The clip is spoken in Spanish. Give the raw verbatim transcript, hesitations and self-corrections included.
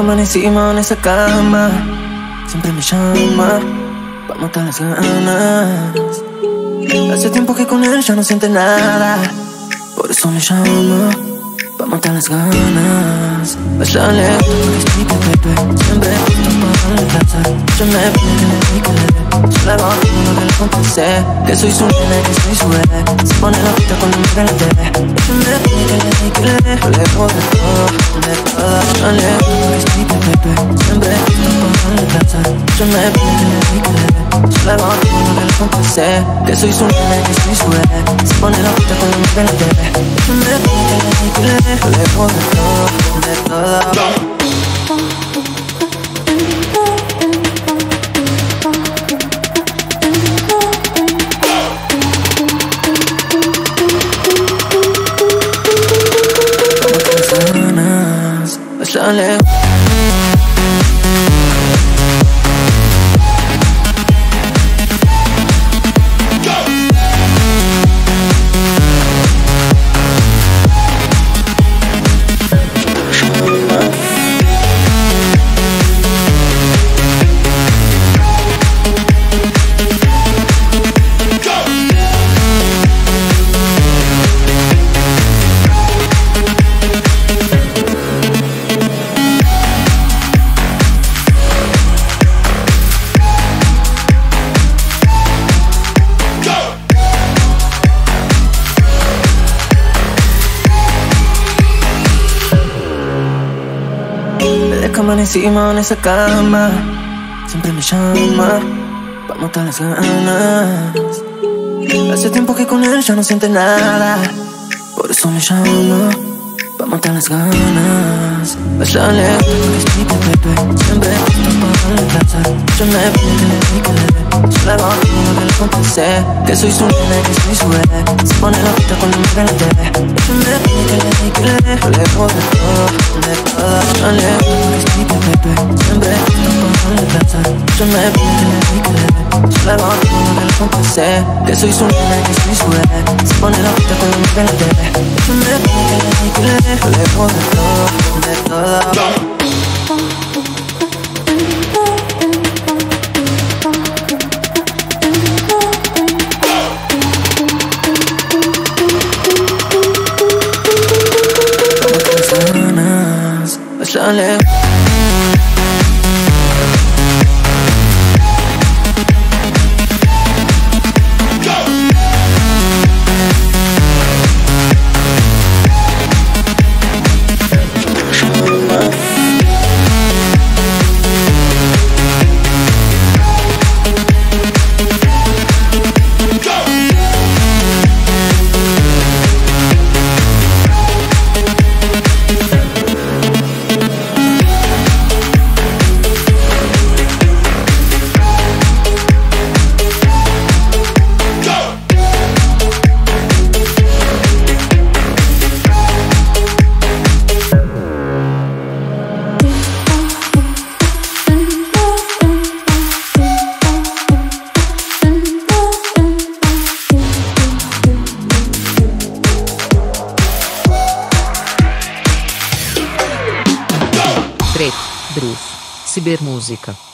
amanecimos en esa cama, siempre me llama pa' matar las ganas. Hace tiempo que con él ya no siente nada, por eso me llama pa' matar las ganas. Bájale, explica, bebé, siempre justo para la casa. Yo me pide que le dé, que le dé. Yo le hago lo que le confesé, que soy su nena y que soy su bebé. Se pone la pista cuando mira la tele. Yo me pide que le dé, que le dé. Yo le hago de todo, de todo. Bájale, explica, bebé, siempre justo para la casa. Yo me pide que le dé, que le dé. Yo le hago lo que le confesé, que soy su nena y que soy su bebé. Se pone la pista cuando mira la tele. Yo me pide que le dé, que le dé. Yo le hago de todo, de todo. Bájale. Desde que amanecimos en esa cama, siempre me llama pa' matar las ganas. Hace tiempo que con él ya no siente nada, por eso me llama pa' matar las ganas. Bájale, explica, bebé, siempre justo para la casa. Yo me pide que le dé, que le dé. Yo le hago lo que le confesé, que soy su nena y que soy su bebé. Se pone la pista cuando mira la tele. Yo me pide que le dé, que le dé. Yo le hago de todo, de todo. Bájale, explica, bebé, siempre justo para la casa. Yo me pide que le dé, que le dé. Yo le hago lo que le confesé, que soy su nena y que soy su bebé. Se pone la pista cuando mira la tele. Yo me pide que le dé, que le dé. Yo le hago de todo, de todo. Bájale. Preto, Bruce, Cibermúsica.